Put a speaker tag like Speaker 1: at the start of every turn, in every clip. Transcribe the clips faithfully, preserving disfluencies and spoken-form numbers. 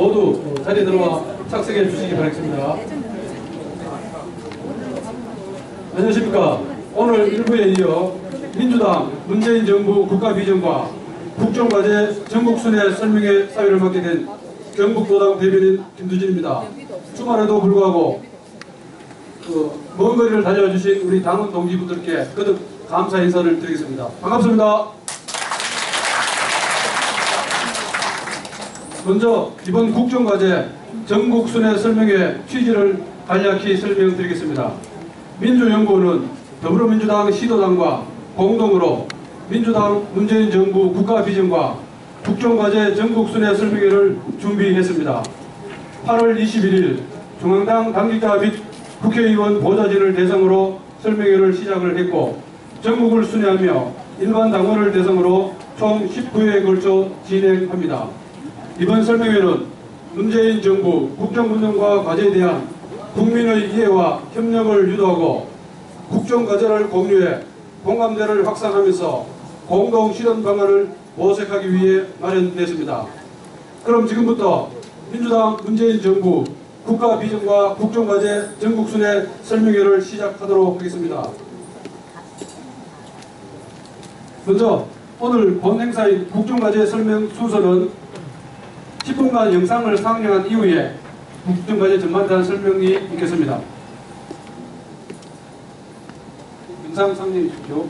Speaker 1: 모두 자리에 들어와 착석해 주시기 바라겠습니다. 안녕하십니까. 오늘 일 부에 이어 민주당 문재인 정부 국가비전과 국정과제 전국순회 설명회 사회를 맡게 된 경북도당 대변인 김두진입니다. 주말에도 불구하고 그 먼 거리를 달려주신 우리 당원 동지분들께 거듭 감사 인사를 드리겠습니다. 반갑습니다. 먼저 이번 국정과제 전국순회 설명회 취지를 간략히 설명드리겠습니다. 민주연구원은 더불어민주당 시도당과 공동으로 민주당 문재인 정부 국가비전과 국정과제 전국순회 설명회를 준비했습니다. 팔월 이십일일 중앙당 당직자 및 국회의원 보좌진을 대상으로 설명회를 시작을 했고 전국을 순회하며 일반 당원을 대상으로 총 십구 회에 걸쳐 진행합니다. 이번 설명회는 문재인 정부 국정운영과 과제에 대한 국민의 이해와 협력을 유도하고 국정과제를 공유해 공감대를 확산하면서 공동 실현 방안을 모색하기 위해 마련됐습니다. 그럼 지금부터 민주당 문재인 정부 국가비전과 국정과제 전국순회 설명회를 시작하도록 하겠습니다. 먼저 오늘 본 행사인 국정과제 설명 순서는 십 분간 영상을 상영한 이후에 국정과제 전반에 대한 설명이 있겠습니다. 영상 상영해 주십시오.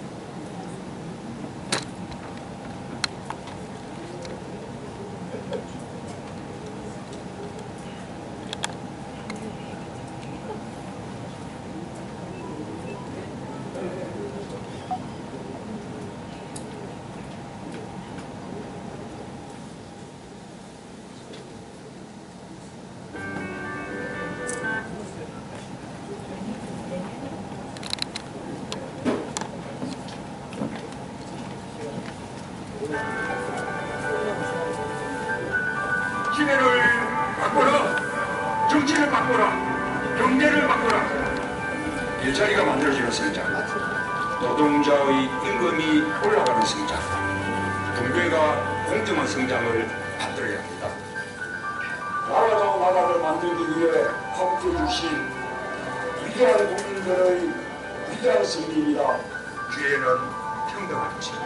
Speaker 2: 시대를 바꿔라, 정치를 바꿔라, 경제를 바꿔라. 일자리가 만들어지는 성장, 노동자의 임금이 올라가는 성장, 분배가 공정한 성장을 만들어야 합니다. 나라가 나라를 만들기 위해 함께해 주신 위대한 국민들의 위대한 승리입니다. 기회는 평등한 것입니다.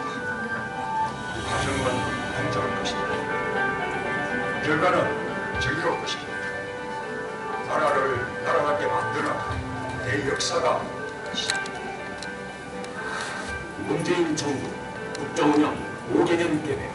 Speaker 2: 과정은 공정한 것입니다. 결과는 정의로울 것입니다. 나라를 나라답게 만드는 대역사가 시작입니다.
Speaker 3: 문재인 정부 국정운영 오 개년 계획.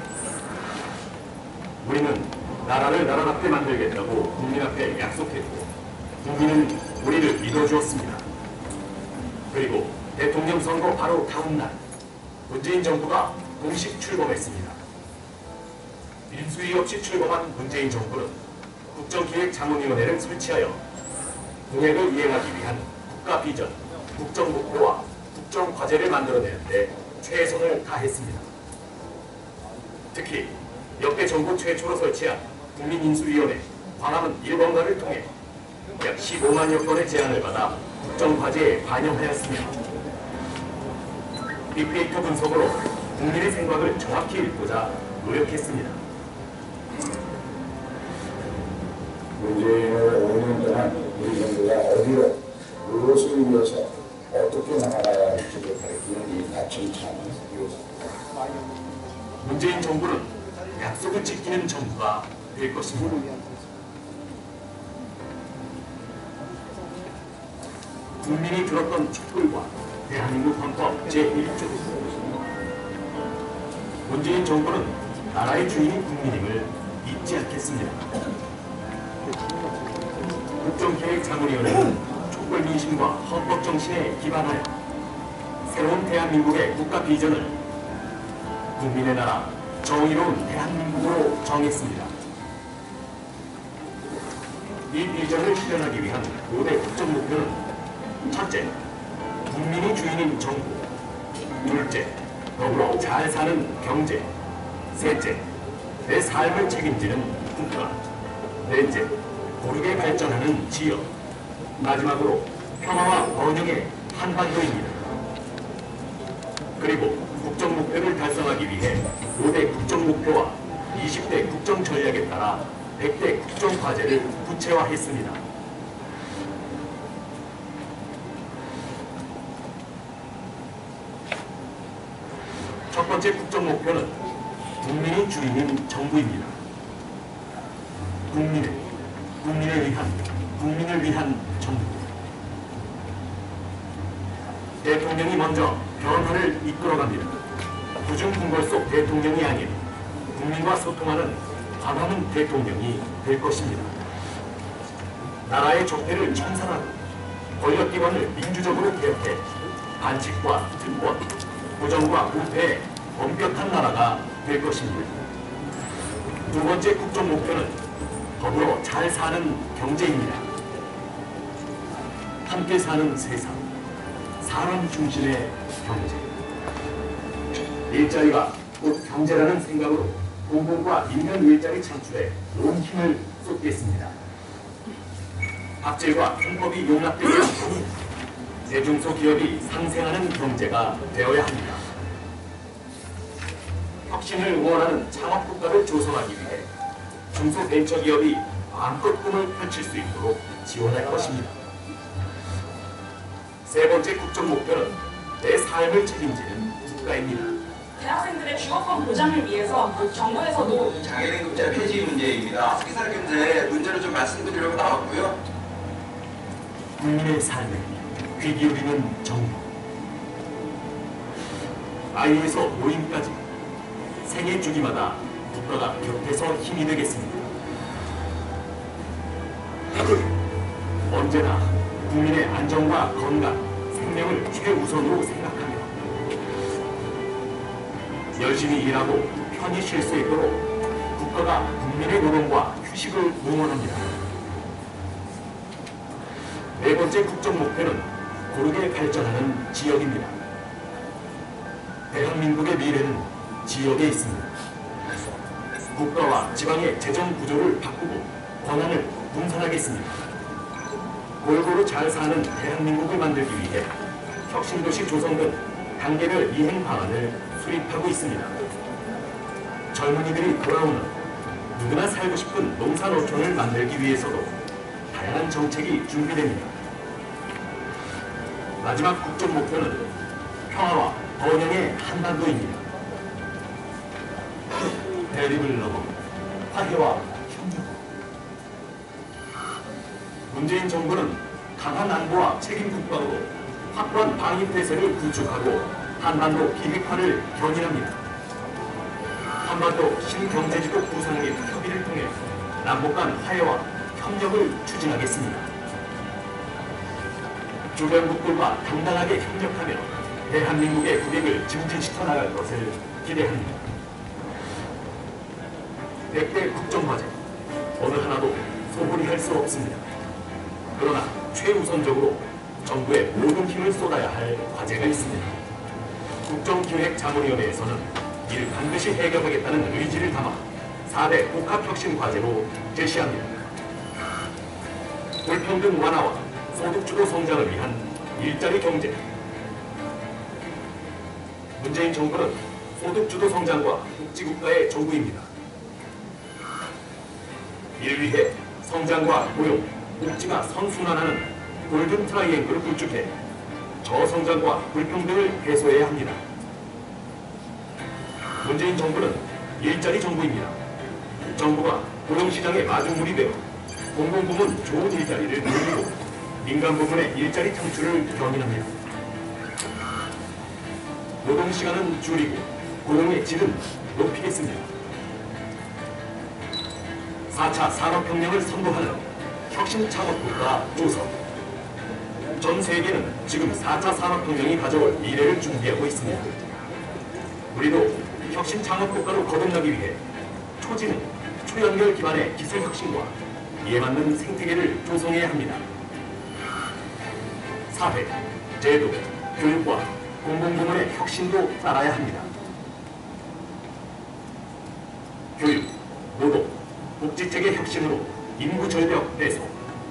Speaker 3: 우리는 나라를 나라답게 만들겠다고 국민 앞에 약속했고 국민은 우리를 믿어주었습니다. 그리고 대통령 선거 바로 다음날 문재인 정부가 공식 출범했습니다. 인수위 없이 출범한 문재인 정부는 국정기획자문위원회를 설치하여 공약을 이행하기 위한 국가비전, 국정목표와 국정과제를 만들어내는데 최선을 다했습니다. 특히 역대 정부 최초로 설치한 국민인수위원회 광화문 일 번가를 통해 약 십오만여 건의 제안을 받아 국정과제에 반영하였으며 빅데이터 분석으로 국민의 생각을 정확히 읽고자 노력했습니다.
Speaker 4: 문재인을 오 년 동안 우리 정부가 어디로, 무엇을 위해서 어떻게 나아가야 할지를 가리키는 이 가칭찬을 이루었습니다.
Speaker 3: 문재인 정부는 약속을 지키는 정부가 될 것입니다. 국민이 들었던 촛불과 대한민국 헌법 제일 조 문재인 정부는 나라의 주인인 국민임을 잊지 않겠습니다. 국정기획자문위원회는 촛불 민심과 헌법 정신에 기반하여 새로운 대한민국의 국가 비전을 국민의 나라 정의로운 대한민국으로 정했습니다. 이 비전을 실현하기 위한 오 대 국정 목표는 첫째, 국민이 주인인 정부. 둘째, 더불어 잘 사는 경제. 셋째, 내 삶을 책임지는 국가. 넷째, 고르게 발전하는 지역. 마지막으로 평화와 번영의 한반도입니다. 그리고 국정 목표를 달성하기 위해 오 대 국정 목표와 이십 대 국정 전략에 따라 백 대 국정과제를 구체화했습니다. 첫 번째 국정 목표는 국민이 주인인 정부입니다. 국민의, 국민에 의한, 국민을 위한 정부. 대통령이 먼저 변화를 이끌어갑니다. 구중궁궐 속 대통령이 아닌 국민과 소통하는 관하는 대통령이 될 것입니다. 나라의 적폐를 청산하고 권력기관을 민주적으로 개혁해 반칙과 특권, 부정과 부패에 엄격한 나라가 될 것입니다. 두 번째 국정 목표는 더불어 잘 사는 경제입니다. 함께 사는 세상, 사람 중심의 경제. 일자리가 곧 경제라는 생각으로 공공과 인간 일자리 창출에 온 힘을 쏟겠습니다. 갑질과 편법이 용납되지 않고 대중소기업이 상생하는 경제가 되어야 합니다. 혁신을 원하는 창업국가를 조성하기 위해 중소벤처기업이 마음껏 꿈을 펼칠 수 있도록 지원할 것입니다. 세 번째 국정 목표는 내 삶을 책임지는 국가입니다.
Speaker 5: 대학생들의 주거권 보장을 위해서 정부에서도
Speaker 6: 장애등급제 폐지 문제입니다. 특기살 경제 문제를 좀 말씀드리려고 나왔고요.
Speaker 3: 국민의 삶에 귀 기울이는 정부. 아이에서 노인까지 생애 주기마다 국가가 곁에서 힘이 되겠습니다. 언제나 국민의 안전과 건강, 생명을 최우선으로 생각하며 열심히 일하고 편히 쉴 수 있도록 국가가 국민의 노동과 휴식을 응원합니다. 네 번째 국정 목표는 고르게 발전하는 지역입니다. 대한민국의 미래는 지역에 있습니다. 국가와 지방의 재정 구조를 바꾸고 권한을 분산하겠습니다. 골고루 잘 사는 대한민국을 만들기 위해 혁신도시 조성 등 단계별 이행 방안을 수립하고 있습니다. 젊은이들이 돌아오는 누구나 살고 싶은 농산어촌을 만들기 위해서도 다양한 정책이 준비됩니다. 마지막 국정 목표는 평화와 번영의 한반도입니다. 대립을 넘어 화해와 협력. 문재인 정부는 강한 안보와 책임 국방으로 확고한 방위 태세를 구축하고 한반도 비핵화를 견인합니다. 한반도 신경제지도 구성 및 협의를 통해 남북 간 화해와 협력을 추진하겠습니다. 주변국들과 당당하게 협력하며 대한민국의 국익을 증진시켜 나갈 것을 기대합니다. 백 대 국정과제, 어느 하나도 소홀히 할 수 없습니다. 그러나 최우선적으로 정부의 모든 힘을 쏟아야 할 과제가 있습니다. 국정기획자문위원회에서는 이를 반드시 해결하겠다는 의지를 담아 사 대 복합혁신과제로 제시합니다. 불평등 완화와 소득주도 성장을 위한 일자리 경제. 문재인 정부는 소득주도 성장과 복지국가의 정부입니다. 이를 위해 성장과 고용, 복지가 선순환하는 골든 트라이앵글을 구축해 저성장과 불평등을 해소해야 합니다. 문재인 정부는 일자리 정부입니다. 정부가 고용시장의 마중물이 되어 공공부문 좋은 일자리를 늘리고 민간부문의 일자리 창출을 견인합니다. 노동시간은 줄이고 고용의 질은 높이겠습니다. 사 차 산업혁명을 선도하는 혁신창업국가 조성. 전 세계는 지금 사 차 산업혁명이 가져올 미래를 준비하고 있습니다. 우리도 혁신창업국가로 거듭나기 위해 초지능, 초연결 기반의 기술혁신과 이에 맞는 생태계를 조성해야 합니다. 사회, 제도, 교육과 공공부문의 혁신도 따라야 합니다. 교육, 노동, 복지체계 혁신으로 인구 절벽 해소,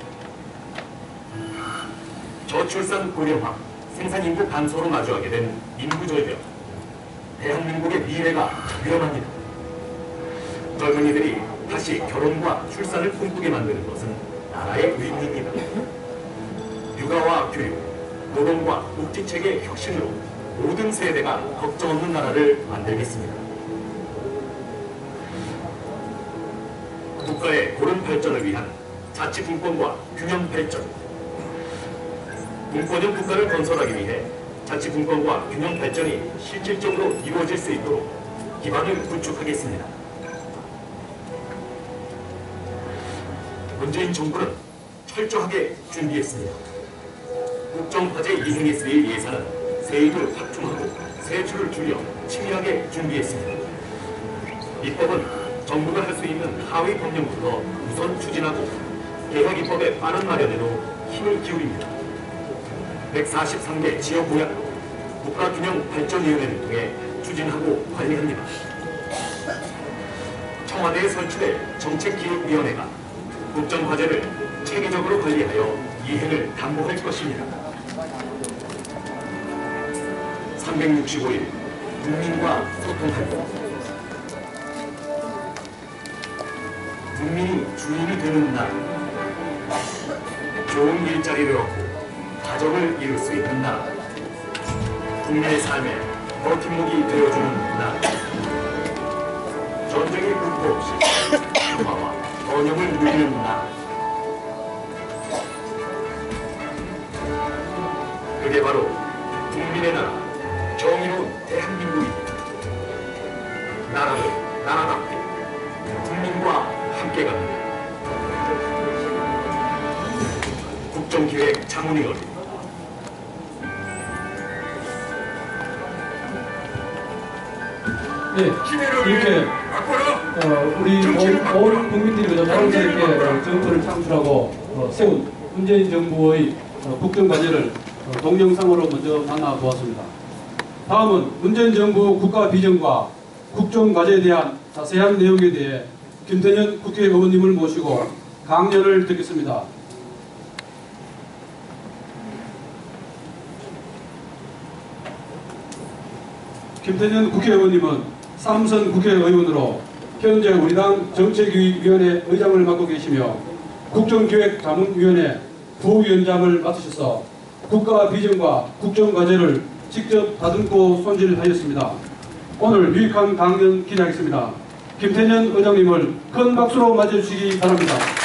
Speaker 3: 저출산 고령화, 생산인구 감소로 마주하게 된 인구 절벽, 대한민국의 미래가 위험합니다. 젊은이들이 다시 결혼과 출산을 꿈꾸게 만드는 것은 나라의 의무입니다. 육아와 교육, 노동과 복지체계 혁신으로 모든 세대가 걱정 없는 나라를 만들겠습니다. 국가의 고른 발전을 위한 자치분권과 균형 발전. 분권형 국가를 건설하기 위해 자치분권과 균형 발전이 실질적으로 이루어질 수 있도록 기반을 구축하겠습니다. 문재인 정부는 철저하게 준비했습니다. 국정과제 이행에 쓰일 예산은 세입을 확충하고 세출을 줄여 치밀하게 준비했습니다. 입법은 정부가 할 수 있는 하위 법령부터 우선 추진하고 개혁 입법의 빠른 마련에도 힘을 기울입니다. 백사십삼 개 지역구약도 국가균형발전위원회를 통해 추진하고 관리합니다. 청와대에 설치될 정책기획위원회가 국정과제를 체계적으로 관리하여 이행을 담보할 것입니다. 삼백육십오 일 국민과 소통하고 국민이 주인이 되는 날, 좋은 일자리를 얻고 가정을 이룰 수 있는 나라, 국민의 삶에 버팀목이 되어주는 나라, 전쟁의 공포 없이 평화와 번영을 누리는 나라, 그게 바로 국민의 나라, 정의로운 대한민국입니다. 나라는 나라답게 국민과 함께 갑니다. 국정기획 자문위원
Speaker 1: 네, 이렇게 어, 우리 온, 온 국민들이 그저 자연스럽게 정권을 창출하고 어, 세운 문재인 정부의 어, 국정과제를 어, 동영상으로 먼저 만나보았습니다. 다음은 문재인 정부 국가 비전과 국정과제에 대한 자세한 내용에 대해 김태년 국회의원님을 모시고 강연을 듣겠습니다. 김태년 국회의원님은 삼선 국회의원으로 현재 우리 당 정책위원회 의장을 맡고 계시며 국정기획자문위원회 부위원장을 맡으셔서 국가 비전과 국정과제를 직접 다듬고 손질하였습니다. 오늘 유익한 강연 기대하겠습니다. 김태년 의장님을 큰 박수로 맞이해주시기 바랍니다.